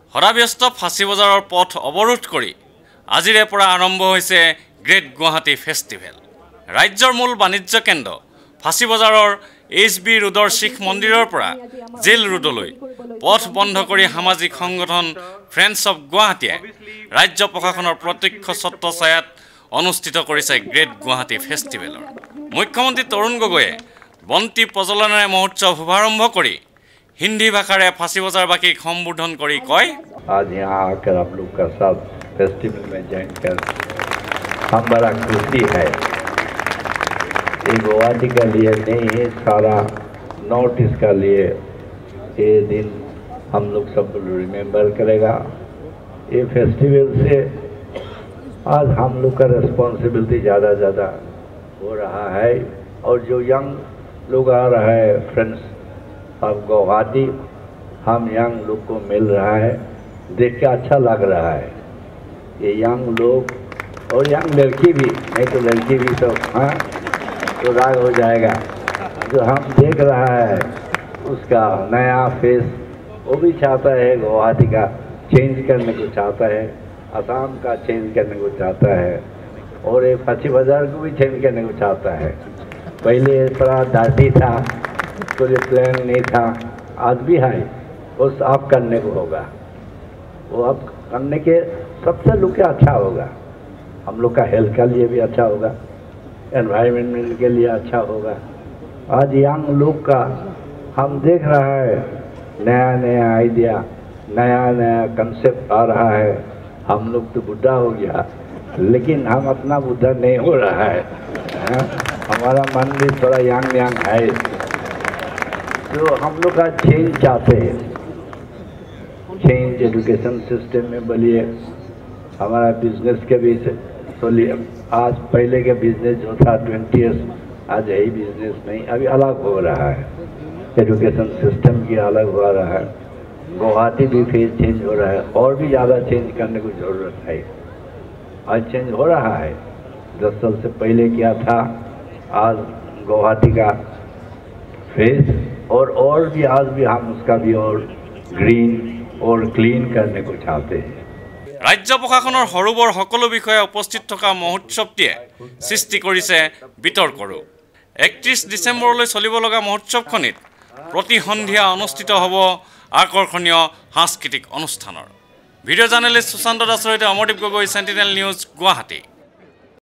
হৰাব্যস্ত ফাঁচী বজাৰৰ পথ অৱৰোধ কৰি আজিৰে পৰা আৰম্ভ হৈছে গ্ৰেট গুৱাহাটী ফেষ্টিভেল। ৰাজ্যৰ মূল বাণিজ্য কেন্দ্ৰ ফাঁচী বজাৰৰ HB ৰোডৰ শিখ মন্দিৰৰ পৰা জেল ৰোডলৈ পথ বন্ধ কৰি সামাজিক সংগঠন ফ্ৰেণ্ডছ অফ গুৱাহাটীয়ে ৰাজ্য প্ৰশাসনৰ প্ৰত্যক্ষ ছত্ৰছায়াত অনুষ্ঠিত কৰিছে গ্ৰেট গুৱাহাটী ফেষ্টিভেলৰ। মুখ্যমন্ত্ৰী তৰুণ গগৈয়ে বন্তি প্ৰজ্বলনেৰে মহোৎসৱ শুভাৰম্ভ কৰি हिंदी भाषारे फांसी बजारवासीक संबोधन करी कय, आज यहाँ आकर आप लोग का साथ फेस्टिवल में ज्वाइन कर हम बड़ा खुशी है। ये गुवाहाटी का लिए नहीं है, सारा नॉर्थ ईस्ट का लिए ये दिन हम लोग सब रिमेम्बर करेगा। ये फेस्टिवल से आज हम लोग का रिस्पॉन्सिबिलिटी ज़्यादा हो रहा है और जो यंग लोग आ रहा है फ्रेंड्स अब गुवाहाटी हम यंग लोग को मिल रहा है, देख के अच्छा लग रहा है। ये यंग लोग और यंग लड़की भी, नहीं तो लड़की भी तो हाँ तो राग हो जाएगा। जो हम देख रहा है उसका नया फेस वो भी चाहता है, गुवाहाटी का चेंज करने को चाहता है, असम का चेंज करने को चाहता है और ये फांसी बाजार को भी चेंज करने को चाहता है। पहले थोड़ा डांटी था तो ये प्लान नहीं था, आज भी है वो साफ करने को होगा। वो अब करने के सबसे लोग के अच्छा होगा, हम लोग का हेल्थ के लिए भी अच्छा होगा, एनवायरनमेंट के लिए अच्छा होगा। आज यंग लोग का हम देख रहा है नया आइडिया, नया कंसेप्ट आ रहा है। हम लोग तो बुढ़ा हो गया लेकिन हम अपना बुढ़ा नहीं हो रहा है, हमारा मन भी थोड़ा यंग है। तो हम लोग का चेंज चाहते हैं, चेंज एजुकेशन सिस्टम में बोलिए, हमारा बिजनेस के भी बोलिए। आज पहले के बिजनेस जो था 20 ईयर्स, आज यही बिजनेस नहीं, अभी अलग हो रहा है, एजुकेशन सिस्टम की अलग हो रहा है। गुवाहाटी भी फेज चेंज हो रहा है और भी ज़्यादा चेंज करने की ज़रूरत है। आज चेंज हो रहा है, 10 साल से पहले क्या था, आज गुवाहाटी का फेज और भी आज भी हम उसका भी और ग्रीन और क्लीन करने को चाहते हैं। राज्य प्रशासনৰ সৰুবৰ সকলো বিষয়ে উপস্থিত থকা মহোৎসৱটিয়ে সৃষ্টি কৰিছে বিতৰ্কৰো। 31 ডিচেম্বৰলৈ চলিব লগা মহোৎসৱখনিত প্ৰতি সন্ধিয়া অনুষ্ঠিত হ'ব আকৰ্ষণীয় সাংস্কৃতিক অনুষ্ঠানৰ। ভিডিঅ' জাৰ্নেলিষ্ট সুশান্ত দাসৰ সৈতে অমৰদীপ গগৈ, সেন্টিনেল নিউজ, গুৱাহাটী।